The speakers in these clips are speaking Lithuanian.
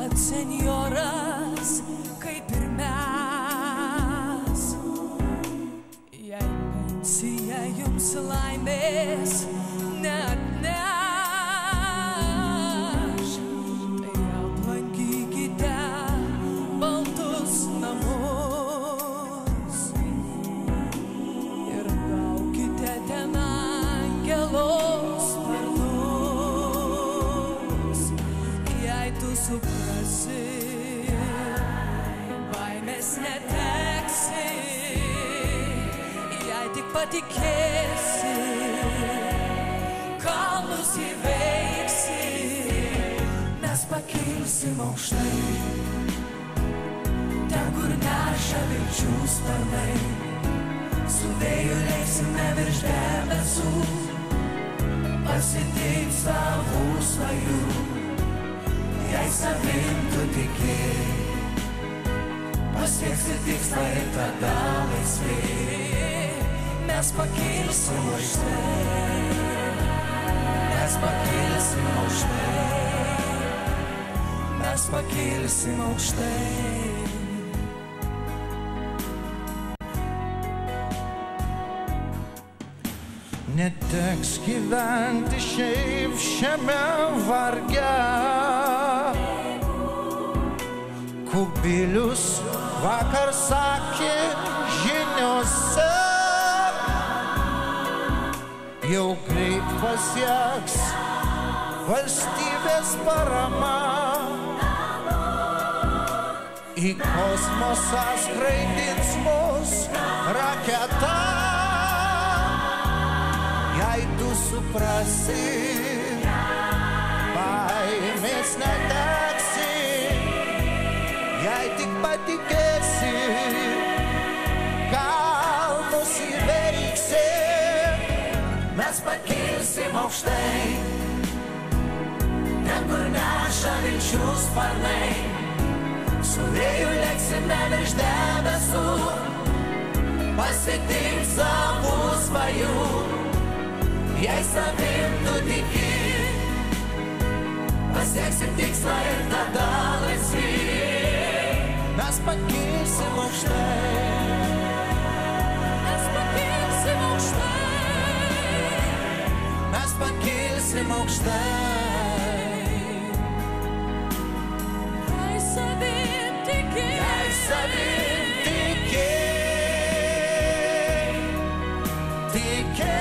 būstat senjoras, kaip ir mes. Jei pensija jums laimės neatneš, tai aplankykite baltus namus ir gaukite ten angelos sparnus. Jei tu suprasi, baimės neteksi, jei tik patikėsi, kalnus įveiksi, mes pakilsim aukštai, ten, kur neša vilčių sparnai, su vėju leisime virš debesų, pasitiks savų svajų. Jei savim tu tiki, pasieksi tikslą ir tada laisvi, mes pakilsim aukštai, mes pakilsim aukštai, mes pakilsim aukštai. Neteks gyventi šiaip šiame varge. Kubilius vakar sakė žiniose, jau greit pasieks valstybės parama. Į kosmosą skraidins mus raketa. Jei tu suprasi, baimės neteksi, jei tik patikėsi, kalnus įveiksi, mes pakilsim aukštai, ten, kur neša vilčių sparnai, su vėju leksime virš debesų, pasitiks savų svajų. Jei savim tu tiki, pasieksim tikslą ir tada laisvi, mes pakilsim aukštai, mes pakilsim aukštai, mes pakilsim aukštai. Jei savim tiki, jei savim tiki, tiki.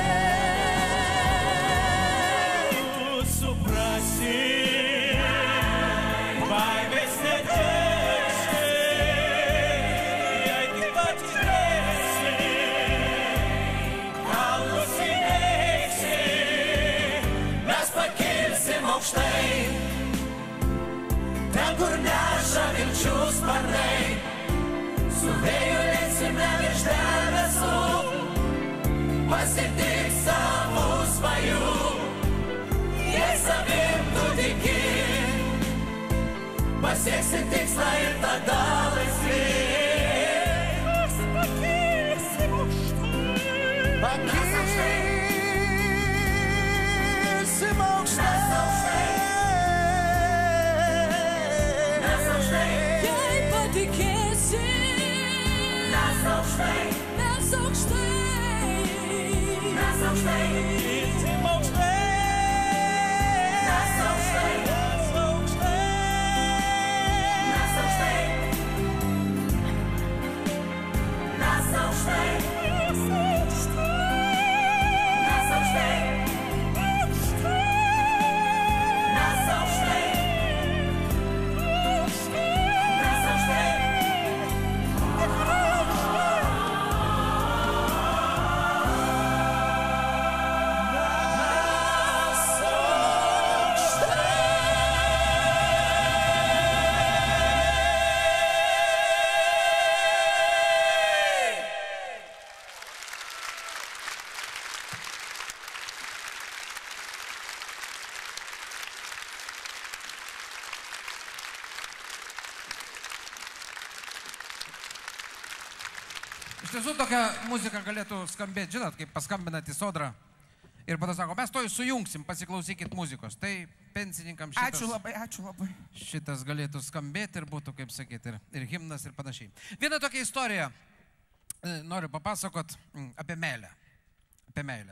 Ten, kur neša vilčių sparnai, su vėju leksime virš debesų, pasitiks savų svajų. Jei savim tu tiki, pasieksi tikslą ir tada laisvi, mes pakilsim aukštai, pakilsim aukštai. Mes aukštai, mes aukštai, mes aukštai, kilsim aukštai, mes aukštai, mes aukštai, mes aukštai, mes aukštai, mes aukštai, mes aukštai. Iš tiesų tokia muzika galėtų skambėti, žinot, kaip paskambinat į sodrą ir pada sako, mes to sujungsim, pasiklausykit muzikos. Tai pensininkams Ačiū labai, ačiū labai. šitas galėtų skambėti ir būtų, kaip sakyti, ir himnas ir panašiai. Viena tokia istorija noriu papasakot apie meilę. Apie meilę.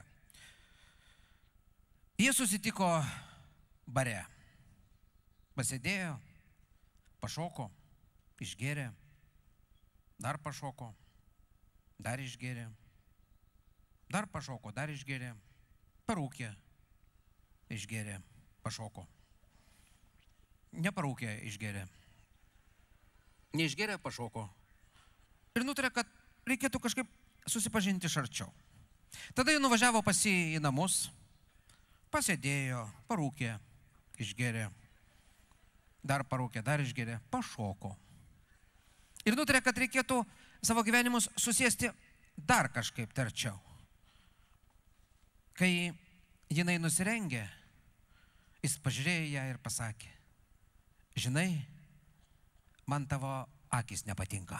Jie susitiko bare. Pasėdėjo, pašoko, išgėrė, dar pašoko, dar išgėrė, dar pašoko, dar išgėrė, parūkė, išgėrė, pašoko. Neparūkė, išgėrė. Neišgėrė, pašoko. Ir nutarė, kad reikėtų kažkaip susipažinti iš arčiau. Tada jie nuvažiavo pas jį į namus, pasėdėjo, parūkė, išgėrė, dar parūkė, dar išgėrė, pašoko. Ir nutarė, kad reikėtų savo gyvenimus susėsti dar kažkaip tarčiau. Kai jinai nusirengė, jis pažiūrėjo ją ir pasakė: žinai, man tavo akys nepatinka.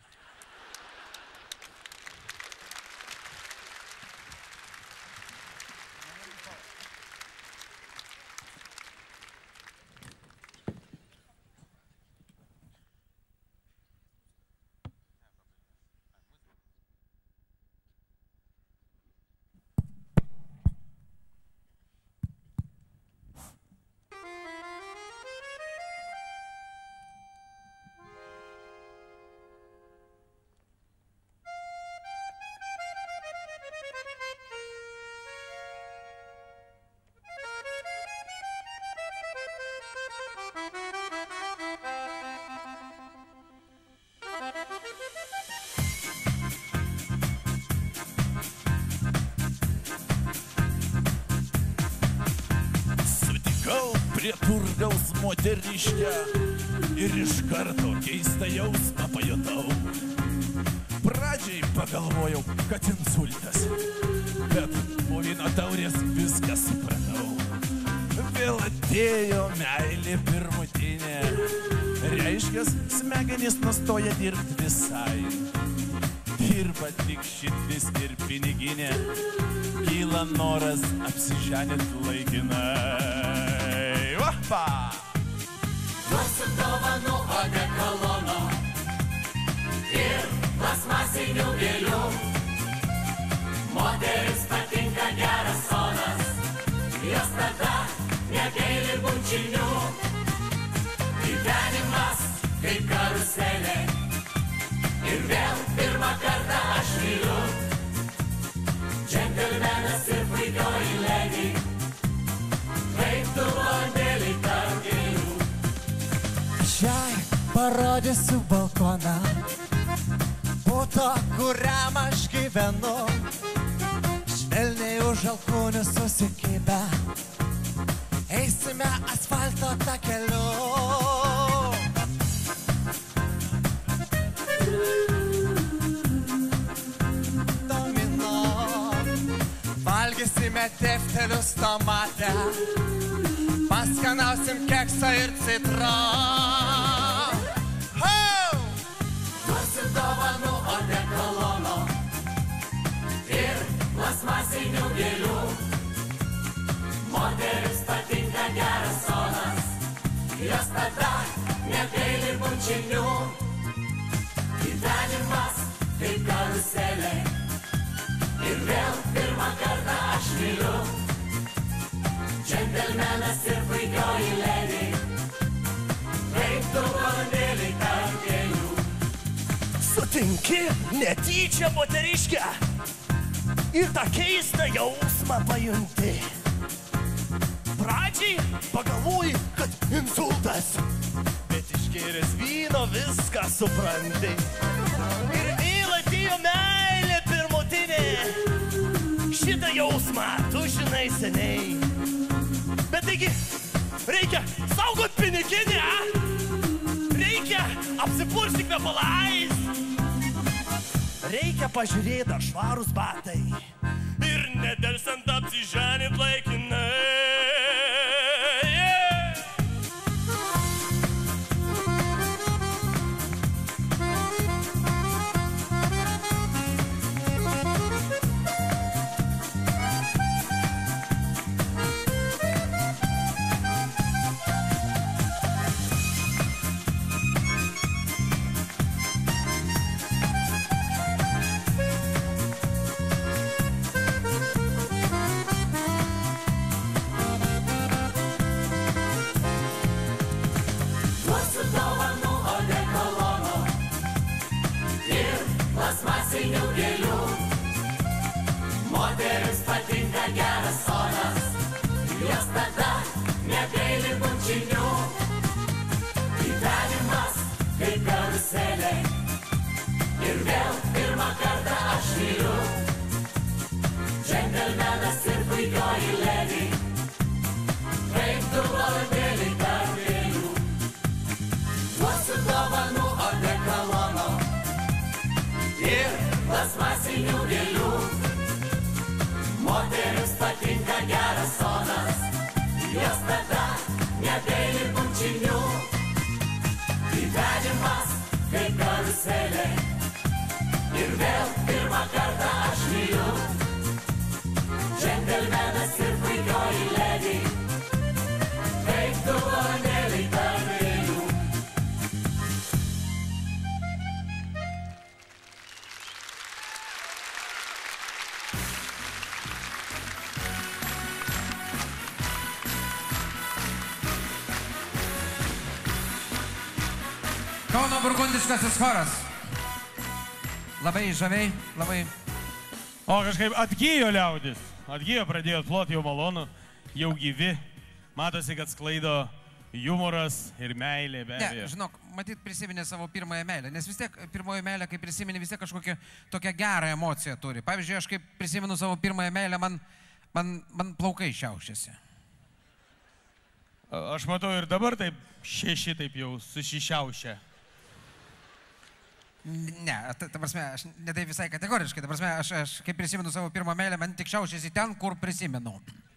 Prie turgaus moteriškę ir iš karto keistą jausmą pajutau. Pradžiai pagalvojau, kad insultas, bet po vyno taurės viską supratau. Vėl atėjo meilė pirmutinė, reiškias, smegenys nustoja dirbti visai. Dirba tik širdis ir piniginė, kyla noras apsiženyti laikinai. Duosiu dovanų odekolono ir plasmasinių gėlių. Moteris patinka geras sonas, jos tada negaili bučinių. Gyvenimas kaip karuselė ir vėl pirmą kartą aš myliu. Džentelmenas ir puikioji lady, kaip tu blondėlį tarp gėlių. Šiai parodysiu balkoną, buto, kuriam aš gyvenu. Švelniai už alkūnių susikibę, eisime asfalto takeliu. Domino, valgysime teftelius tomatę, paskanausim keksą ir citroną. Duosiu dovanų odekolono ir plasmasinių gėlių. Moteris patinka geras sonas, jos tada negaili bučinių. Gyvenimas kaip karuselė ir vėl pirmą kartą aš myliu. Džentelmenas ir puikioji lady, kaip tu blondėlį tarp gėlių. Sutinki netyčia moteriškę ir tą keistą jausmą pajunti. Pradžiai pagalvoji, kad insultas, bet išgėręs vyno viską supranti. Ir vėl atėjo meilė pirmutinė. Šitą jausmą tu žinai seniai. Bet taigi, reikia saugot piniginę, reikia apsipuršti kvepalais, reikia pažiūrėti, ar švarūs batai ir nedelsant apsiženit laikinai. vėl pirmą kartą aš myliu. Džentelmenas ir puikioji ledi, kaip du valandėlį tarp dviejų. Duosiu dovanų odekolono ir plasmasinių gėlių. Moterims patinka geras sonas, jos tada nebeili bučinių. Gyvenimas kaip karuselė ir vėl pirmą kartą aš myliu. Džentelmenas ir puikioji ledi, kaip du valandėlį tarp dviejų. Kauno burgundiškasis choras. Labai žaviai, labai... O kažkaip atgyjo liaudis. Atgyjo, pradėjo ploti, jau malonu, jau gyvi. Matosi, kad sklaido humoras ir meilė, be abejo. Ne, žinok, matyt prisiminė savo pirmąją meilę, nes vis tiek pirmoji meilė, kai prisiminė, vis tiek kažkokią tokią gerą emociją turi. Pavyzdžiui, aš kaip prisimenu savo pirmąją meilę, man plaukai šiaušiasi. Aš matau ir dabar taip šeši taip jau sušišiaušia. Ne, ta prasme, aš ne tai visai kategoriškai, ta prasme, aš kaip prisimenu savo pirmą meilę, man tik šiaušiasi ten, kur prisimenu.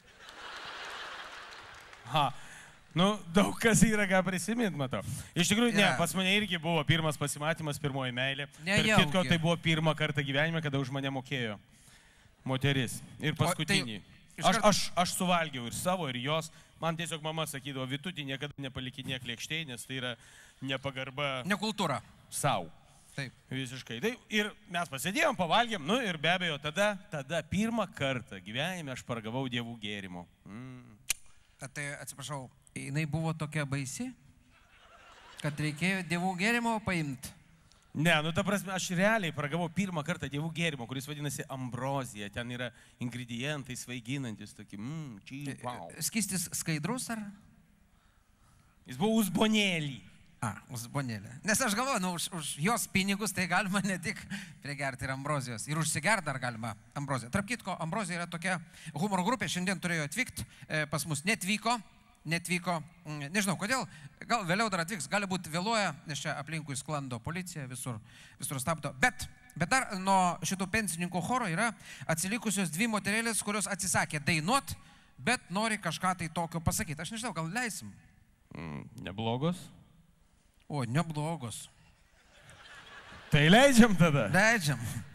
Ha, nu, daug kas yra ką prisimint, matau. Iš tikrųjų, ne, pas mane irgi buvo pirmas pasimatymas, pirmoji meilė. Ir kitko, tai buvo pirmą kartą gyvenime, kada už mane mokėjo moteris. Ir paskutinį. Aš suvalgiau ir savo, ir jos. Man tiesiog mama sakydavo, Vitutį niekada nepalikinėk lėkštėj, nes tai yra nepagarba... Nekultūra. Sau. Taip. Visiškai. Tai ir mes pasėdėjom, pavalgėm, nu ir be abejo, tada pirmą kartą gyvenime aš paragavau dievų gėrimo. Tai atsiprašau, jinai buvo tokia baisi, kad reikėjo dievų gėrimo paimti? Ne, nu ta prasme, aš realiai paragavau pirmą kartą dievų gėrimo, kuris vadinasi ambrozija. Ten yra ingredientai svaiginantis, tokie, wow. Skystis skaidrus ar? Jis buvo uzbonėlį. Uzbonėlė. Nes aš galvoju, nu, už jos pinigus tai galima ne tik prigerti ir ambrozijos. Ir užsigert dar galima ambroziją. Tarp kitko, ambrozija yra tokia humoro grupė, šiandien turėjo atvykti, pas mus netvyko, nežinau kodėl, gal vėliau dar atvyks, gali būti vėluoja, nes čia aplinkui sklando policija, visur stabdo. Bet dar nuo šitų pensininkų choro yra atsilikusios dvi moterėlės, kurios atsisakė dainuot, bet nori kažką tai tokio pasakyti. Aš nežinau, gal leisim? Neblogos? O, neblogos. Tai leidžiam tada? Leidžiam.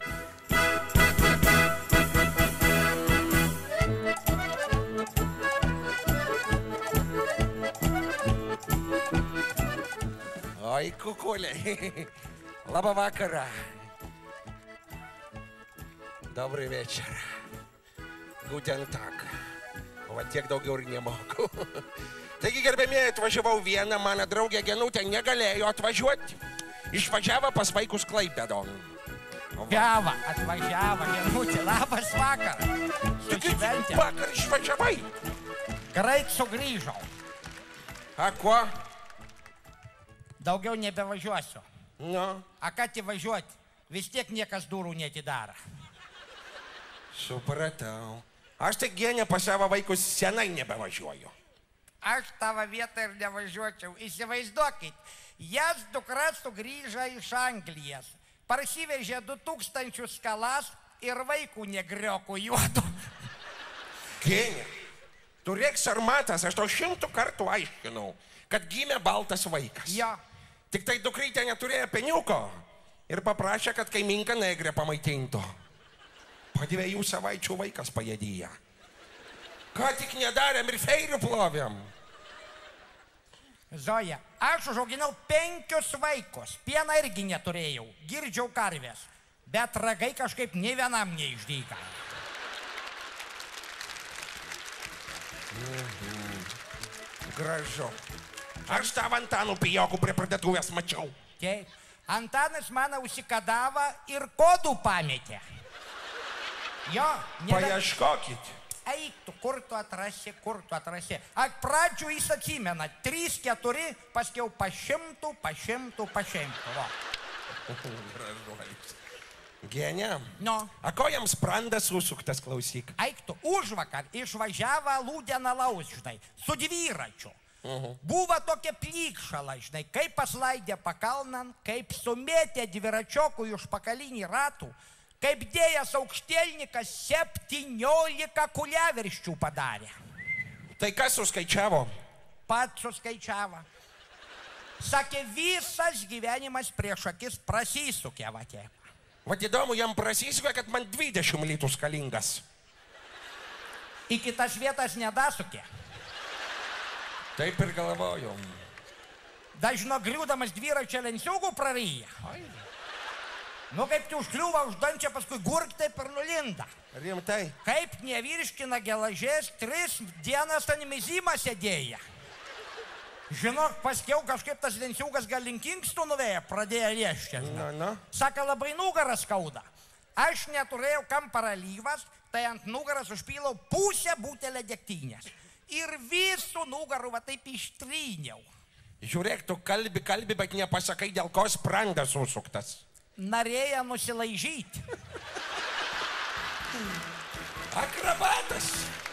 Oi, kukuliai. Labą vakarą. Добрый вечер. Guten Tag. O tiek daugiau ir nemoku. Taigi, gerbėmieji, atvažiavau vieną, mano draugė Genutė negalėjo atvažiuoti. Išvažiavo pas vaikus Klaipėdon. Atvažiavo, Genutė, labas vakaras. Tik vakar išvažiavai. Greit sugrįžau. A kuo? Daugiau nebevažiuosiu. Nu? A ką ti važiuoti? Vis tiek niekas durų netidara. Supratau. Aš tik Genė pas savo vaikus senai nebevažiuoju. Aš tavo vietą ir nevažiuočiau. Įsivaizduokit, jas dukra sugrįžo iš Anglijos. Parsivežė 2000 skalas ir vaikų negriokų juodų. Genė, turėk sarmatas, aš tau 100 kartų aiškinau, kad gimė baltas vaikas. Jo. Tik tai dukrytė neturėjo peniuko ir paprašė, kad kaiminka negrė pamaitintų. Po 2 savaičių vaikas pajėdyja. Ką tik nedarėm ir feirių plovėm. Zoja, aš užauginau 5 vaikus. Pieną irgi neturėjau. Girdžiau karvės. Bet ragai kažkaip nei vienam neišdyka. Gražu. Aš tavo Antanų pijokų prie parduotuvės mačiau. Taip. Antanas mano užsikadavo ir kodų pametė. Jo, Paieškokit. Eik tu, kur tu atrasi. Pradžių jis atsimena. 3-4, paskiau po 100. Gražuolis. Genė. Nu. A ko jam sprandas susuktas, klausyk? Eiktų, užvakar išvažiavo Lūdena laus, žinai, su dviračiu. Buvo tokia plykšala, žinai, kaip paslaidė pakalnan, kaip sumėtė dviračiokų iš pakalinį ratų, kaip dėjęs aukštielnikas 17 kuliavirščių padarė. Tai kas suskaičiavo? Pats suskaičiavo. Sakė, visas gyvenimas prieš akis prasisukė, vatė. Vat įdomu, jam prasisukė, kad man 20 litų skalingas. Į kitas vietas nedasukė. Taip ir galvoju. Dažno griūdamas dviračio lenciūgų praryja. Nu, kaip tu užkliūva už dančią, paskui gurk taip ir nulinda. Rimtai. Kaip nevirškina gelažės, 3 dienas ant mizimą sėdėja. Žinok, paskiau kažkaip tas lenciūgas gal link inkstų nuvėja, pradėjo riešti. Saka, labai nugaras skauda. Aš neturėjau kam paralyvas, tai ant nugaras užpylau pusę butelę degtinės. Ir visų nugarų va taip ištryniau. Žiūrėk, tu kalbi, bet nepasakai, dėl ko sprandas susuktas. Norėjo nusilaižyti. Akrobatas.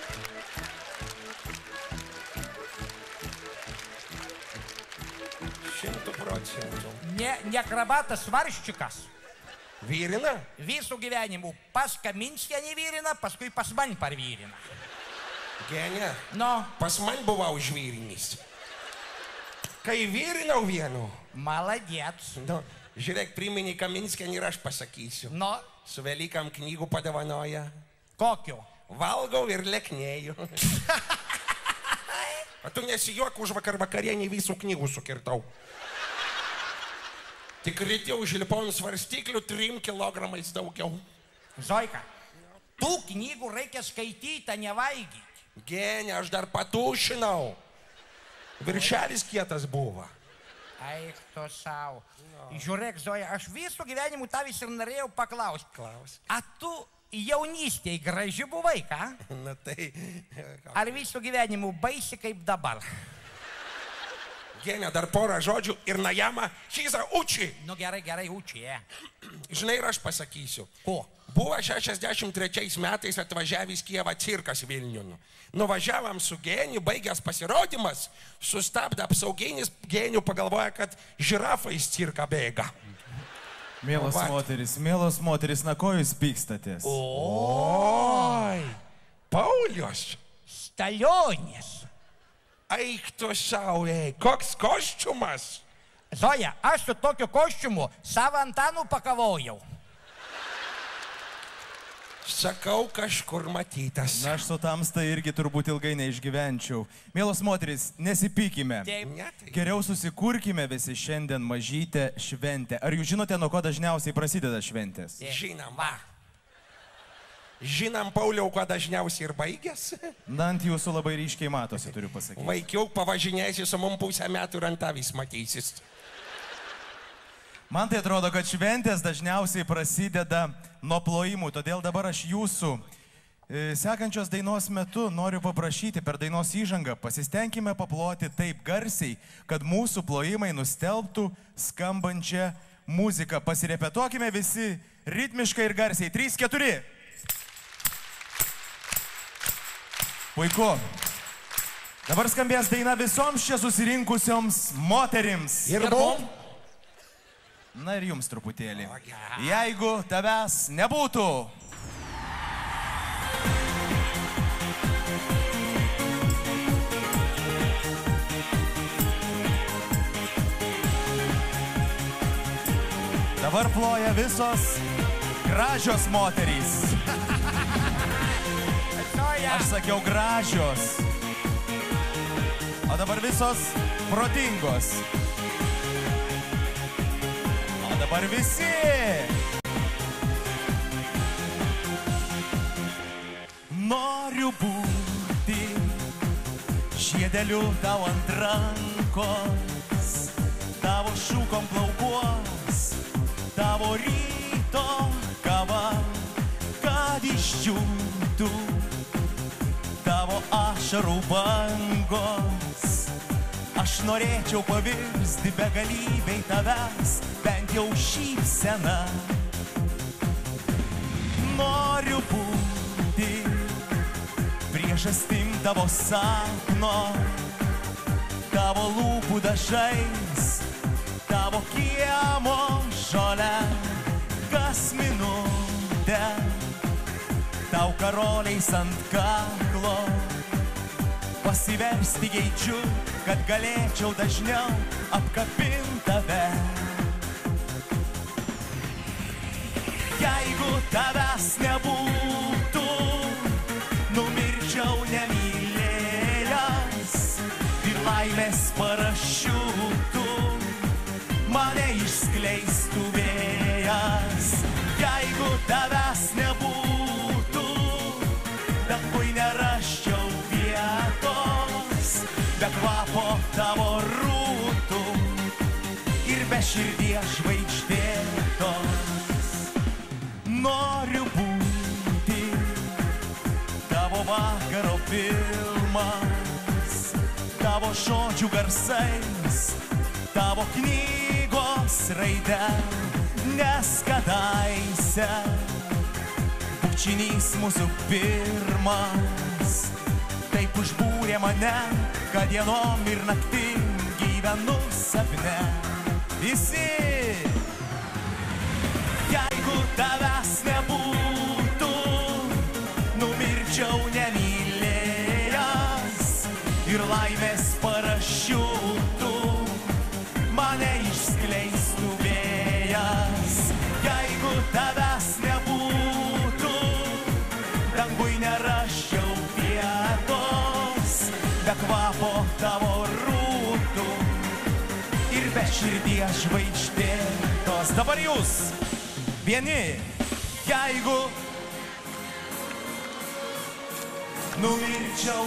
Šimtų procentų. Ne akrobatas, svarščikas. Vyrina? Visų gyvenimų. Pas Kaminskė nevyrina, paskui pas man parvyrina. Genė, no. Pas man buvau žvyrinys. Kai vyrinau vienu. Maladėts. No, žiūrėk, priminį Kaminskį ir aš pasakysiu. No. Su Velykam knygų padovanoja. Kokiu? Valgau ir leknėju. O tu nesijuok, už vakarienį visų knygų sukirtau. Tik ryte užlipau ant svarstyklių 3 kilogramais daugiau. Zoika, tų knygų reikia skaityti, nevaigyti. Genė, aš dar patušinau. Viršelis kietas buvo. Eik tu savo. Žiūrėk, Zoja, aš visų gyvenimų tavęs ir norėjau paklausti. Klausk. A tu jaunystėje graži buvai, ką? Na tai... Ar visų gyvenimų baisi kaip dabar? Genė, dar porą žodžių ir Najama Šiza uči. Nu gerai, uči, Žinai, ir aš pasakysiu. Ko? Buvo 63 metais atvažiavęs Kijevą cirkas Vilniun. Nuvažiavam su Geniu, baigęs pasirodymas, sustabdė apsauginis, Geniu pagalvoja, kad žirafa iš cirką bėga. Mielos moteris, na ko jūs pykstatės? Oi, Paulius. Stalionis. Eik tu saulė, koks kostiumas. Zoja, aš su tokiu kostiumu savo Antanų pakavojau. Sakau, kažkur matytas. Na, aš su tamsta irgi turbūt ilgai neišgyvenčiau. Mielos moteris, nesipykime. Geriau susikurkime visi šiandien mažytę šventę. Ar jūs žinote, nuo ko dažniausiai prasideda šventės? Žinom, va. Žinom, Pauliau, kuo dažniausiai ir baigės? Na, ant jūsų labai ryškiai matosi, turiu pasakyti. Vaikiau, pavažinėsi su mum pusę metų ir ant tavis matysis. Man tai atrodo, kad šventės dažniausiai prasideda nuo plojimų, todėl dabar aš jūsų sekančios dainos metu noriu paprašyti per dainos įžangą, pasistengime paploti taip garsiai, kad mūsų plojimai nustelbtų skambančią muziką. Pasirepetuokime visi ritmiškai ir garsiai. 3, 4. Puiku. Dabar skambės daina visoms čia susirinkusioms moterims. Ir mum? Na ir jums truputėlį. Jeigu tavęs nebūtų. Dabar ploja visos gražios moterys. Aš sakiau gražios. O dabar visos protingos. O dabar visi. Noriu būti žiedeliu tau ant rankos, tavo šūkom plaukuos, tavo ryto kava, kad išdžiūtų tavo ašarų bangos. Aš norėčiau pavirsti begalybei tavęs, bent jau šypsena. noriu būti priežastim tavo sapno, tavo lūpų dažais, tavo kiemo žolę, kas minutę, tau karoliais ant kaklo, pasiversti geidžiu, kad galėčiau dažniau apkabint tave. Jeigu tavęs nebūtų, numirčiau nemylėjęs ir laimės parašiutų mane išskleistų vėjas. Jeigu tavęs nebūtų, dangui nerasčiau vietos, be kvapo tavo rūtų ir be širdies žvaigždėtos. Noriu būti tavo vakaro filmas, tavo žodžių garsais, tavo knygos raide, nes kadaise bučinys mūsų pirmas taip užbūrė mane, kad dienom ir naktim gyvenu sapne. Visi! Jeigu tavęs nebūtų, numirčiau nemylėjęs ir laimės parašiutų mane išskleistų vėjas. Jeigu tavęs nebūtų, dangui nerasčiau vietos, be kvapo tavo rūtų ir be širdies žvaigždėtos. Dabar jūs! Vieni, jeigu numirčiau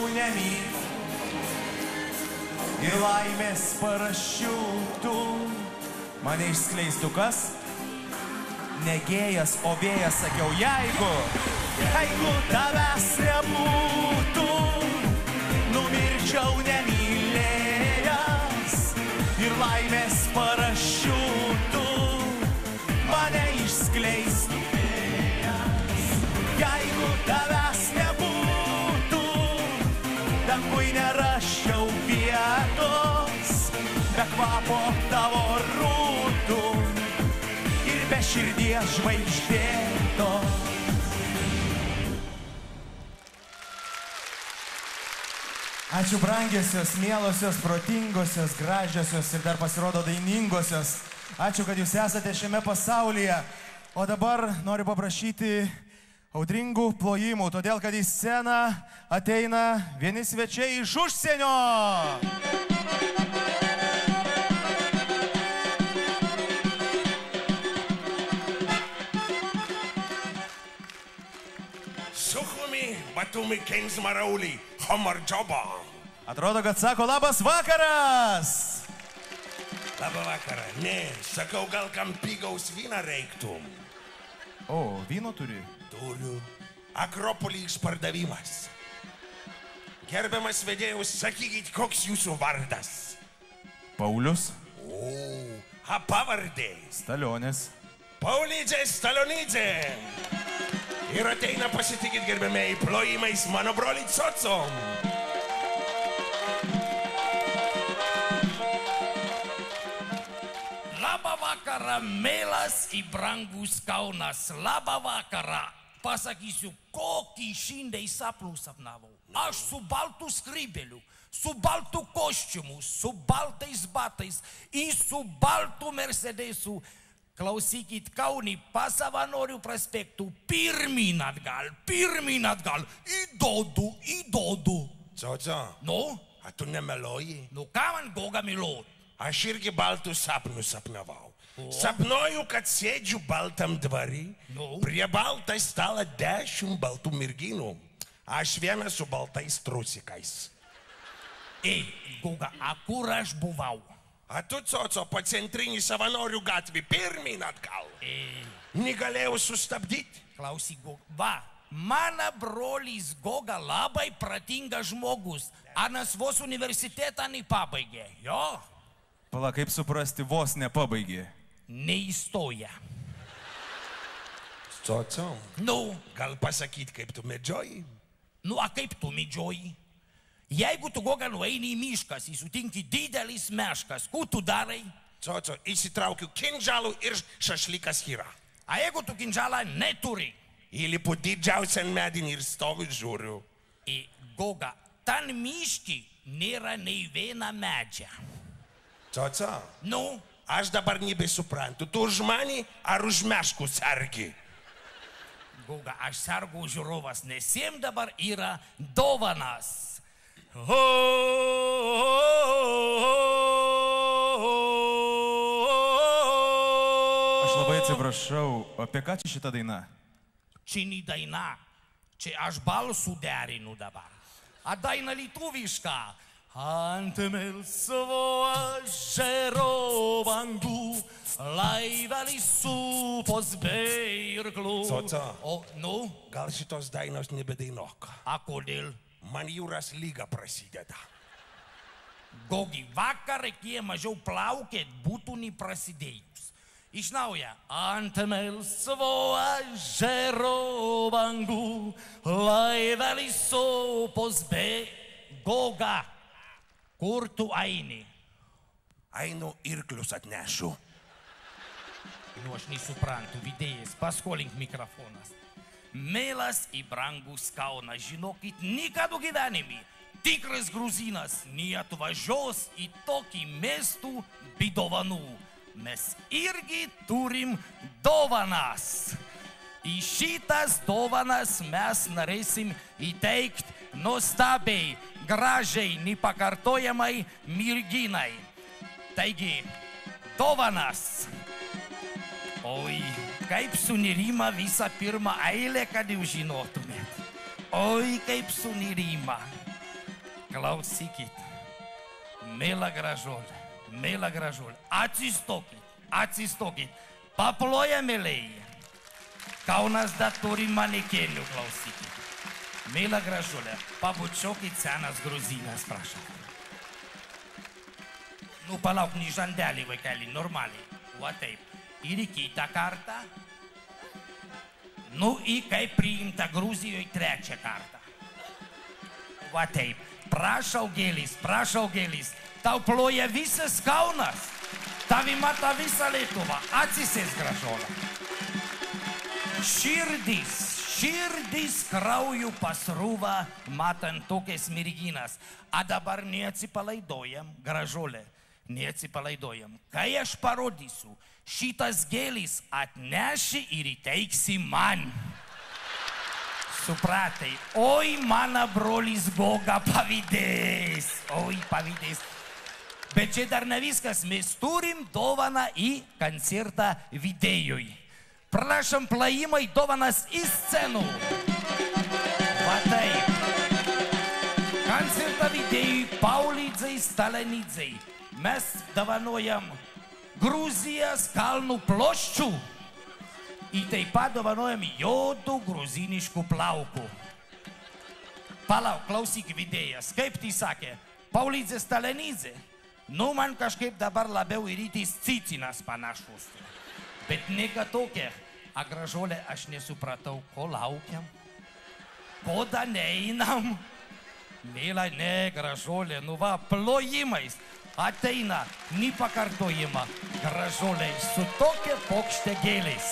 nemylėjęs ir laimės parašiutų mane išskleistų kas? Negėjas, o vėjas, sakiau, jeigu tavęs nebūtų, numirčiau nemylėjęs ir laimės parašiutų mane išskleistų vėjas. Jeigu tavęs nebūtų, dangui nerasčiau vietos, be kvapo tavo rūtų ir be širdies žvaigždėtos. Ačiū brangiosios, mielosios, protingosios, gražiosios ir dar pasirodo dainingosios. Ačiū, kad jūs esate šiame pasaulyje. O dabar noriu paprašyti audringų plojimų, todėl kad į sceną ateina vieni svečiai iš užsienio. Suchumi, Batumi, Kens Marauli, Homar Džoba. Atrodo, kad sako labas vakaras. Labą vakarą. Ne, sakau, gal kam pigaus vyną reiktų. O, vyno turi? Turiu. Akropolį išpardavimas. Gerbiamas vedėjus, sakykit, koks jūsų vardas? Paulius. O, a pavardė? Stalionis. Paulydžė, Stalionydžė. Ir ateina pasitikit, gerbiamieji, plojimais mano brolį Cocom. Labą vakarą, mielas į brangus Kaunas. Labą vakarą. Pasakysiu, kokį šiandien sapnų sapnavau. Aš su baltu skrybeliu, su baltu kostiumu, su baltais batais ir su baltu Mercedesu. Klausykit, Kaunį, Savanorių prospektų, pirmyn atgal. Įdodu. Coco, Nu? a tu nemeloji? Nu, ką man Goga milot? Aš irgi baltų sapnų sapnavau. Sapnuoju, kad sėdžiu baltam dvarį, prie baltą stalą 10 baltų merginų. Aš vienas su baltais trusikais. Ei, Goga, a kur aš buvau? A tu, Coco, po centrinį Savanorių gatvį pirmyn atgal. Negalėjau sustabdyti. Klausyk, Goga, va, mano brolis Goga labai pratingas žmogus. Anas vos universitetą nepabaigė, jo? Pala, kaip suprasti, vos nepabaigė? Neįstoja. Coco. Nu, Gal pasakyt, kaip tu medžioji? nu, a kaip tu medžioji? Jeigu tu, Goga, nueini į miškas, įsutinki didelis meškas, ko tu darai? Coco, įsitraukiu kinžalų ir šašlykas yra. A jeigu tu kinžalą neturi? Įlipu didžiausią medinį ir stoviu žiūriu. Goga, ten miški nėra nei viena medžia. Coco. Nu? Aš dabar nebesuprantu, tu už manį ar už meškų sergi? Goga, aš sergu žiūrovas, nes jiem dabar yra dovanas. Aš labai atsiprašau, apie ką čia šita daina? Čia ne daina, čia aš balsų derinu dabar. A daina lietuviška. Ant melsvo ežero bangų laivelis supos be irklų. Coco. O, nu? Gal šitos dainos nebedainuok? A kodėl? Man jūros lyga prasideda. Gogi, vakar reikėjo mažiau plaukėt, būtų neprasidėjus. Iš nauja. Ant melsvo ežero bangų laivelis supos be Goga. Kur tu eini? Einu irklius atnešu. Nu, aš nesuprantu, vidėjas, paskolink mikrofonas. Mielas į brangus Kaunas, žinokit, nikada gyvenime tikras gruzinas neatvažiuos į tokį miestų be dovanų. Mes irgi turim dovanas. Į šitas dovanas mes norėsim įteikti nuostabiai, gražiai, nepakartojamai merginai. Taigi, dovanas. Oi, kaip sunerima visą pirmą eilę, kad jau žinotumėt. Oi, kaip sunerima. Klausykit. Mėla gražuolė, atsistokit. Paploja, mėlėjai. Kaunas dar turi manekenių, klausykit. Mėla gražuolė, pabučiokit senas gruzinas, prašau. Nu, palauk, ne žandelį, vaikelį, normaliai. Va taip. Ir į kitą kartą. Nu, į kaip priimta Gruzijoje trečią kartą. Va taip. Prašau gėlis. Tau ploja visas Kaunas. Tavi mata visą Lietuvą. Atsisės, gražuolė. Širdis krauju pasrūva, matant tokias merginas. A dabar neatsipalaidojam, gražuolė, neatsipalaidojam. Kai aš parodysiu, šitas gėlis atneši ir įteiksi man. Supratai, oi, mano brolis Goga pavydės. Bet čia dar ne viskas, mes turim dovaną į koncertą Vidėjui. Prašom plojimai dovanas į scenų. Va taip. Koncertą Vidėjui Paulidzei Stalenidzei. Mes dovanojam Gruzijos kalnų ploščių. Ir taip pat dovanojam juodų gruziniškų plaukų. Palauk, klausyk, Vidėjas, kaip tai sakė, Paulidzė Stalenidze. Nu, man kažkaip dabar labiau įrytis Cicinas panašus. Bet nega tokia. A gražuolė, aš nesupratau, ko laukiam. Ko da neinam. Mėla, ne, gražuolė, nu va, plojimais. Ateina, nepakartojama. Gražuolė, su tokia pokšte gėlės.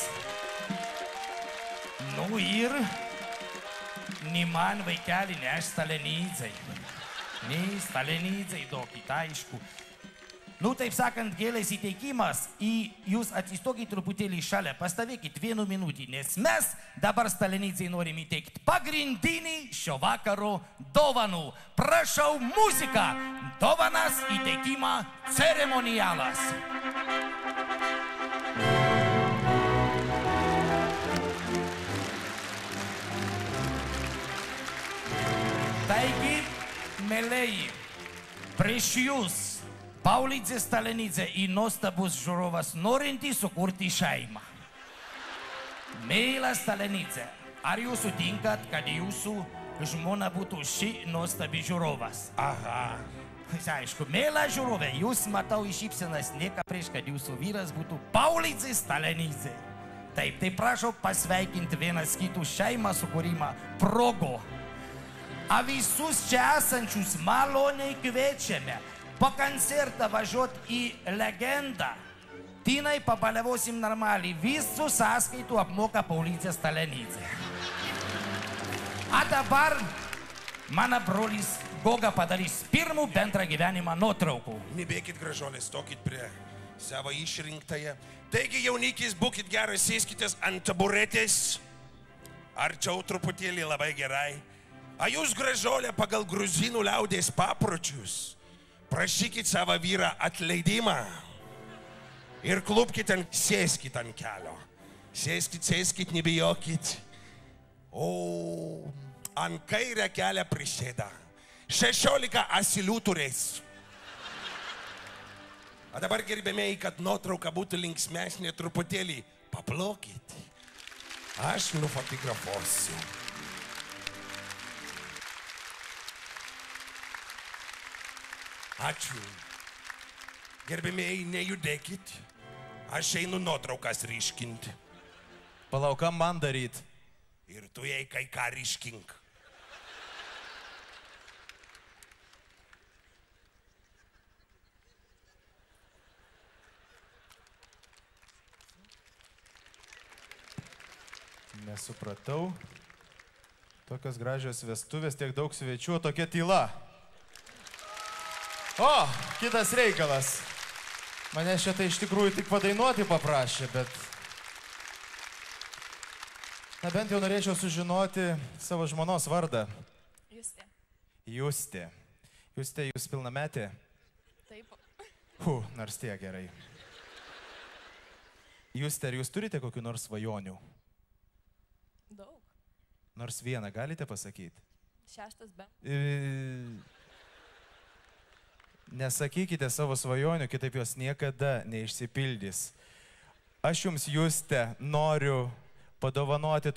Nu ir, ni man vaikelį, ne aš Stalenidzei. Ne, Stalenidzei duokit, aišku. Nu, taip sakant, gėlės įteikimas, jūs atsistokit truputėlį šalia, pastovėkit 1 minutį, nes mes dabar Stalenidzei norim įteikti pagrindinį šio vakaro dovanų. Prašau, muzika, dovanas įteikimą ceremonialas. Taigi, mėlėjai, prieš jūs Paulidzė Stalenidze į nuostabus žiūrovas norinti sukurti šeimą. Mėla Stalenidze, ar jūs sutinkat, kad jūsų žmona būtų ši nuostabi žiūrovas? Aha. Aišku, mėla žiūrovė, jūs matau iš šypsenas nieka prieš, kad jūsų vyras būtų Paulidzė Stalenidze. Taip, tai prašau pasveikinti vienas kitų šeimą sukūrimą progo. A visus čia esančius maloniai kviečiame po koncertą važiuoti į legendą. Tinai papalevosim normaliai, visų sąskaitų apmoka policija Stalenycė. A dabar mano brolis Goga padarys pirmų bendrą gyvenimą nuotraukų. Nebėkit gražolės, stokit prie savo išrinktąją. Taigi, jaunikis, būkit geras, sėskitės ant taburetės. Arčiau truputėlį, labai gerai. A jūs, gražolė, pagal gruzinų liaudės papročius prašykit savo vyrą atleidimą ir klupkit sėskit ant kelio. Sėskit, nebijokit. O ant kairę kelią prisėda. 16 asilių turės. O dabar, gerbėmiai, kad nuotrauka būtų linksmesnė, truputėlį paplokit. Aš nufotografuosiu. Ačiū. Gerbėmiai, nejudėkit. Aš einu nuotraukas ryškinti. Palaukam man daryt. Ir tu jai kai ką ryškink. Nesupratau. Tokios gražios vestuvės, tiek daug svečių, tokia tyla. O, kitas reikalas. Mane šitai iš tikrųjų tik padainuoti paprašė, bet... Na bent jau norėčiau sužinoti savo žmonos vardą. Justė. Justė. Justė, jūs pilnametė? Taip. Nors tiek gerai. Justė, ar jūs turite kokių nors svajonių? Daug. Nors vieną galite pasakyti? 6 B. Nesakykite savo svajonių, kitaip jos niekada neišsipildys. Aš jums, Justė, noriu padovanoti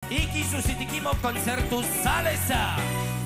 Iki susitikimo koncertų salėse.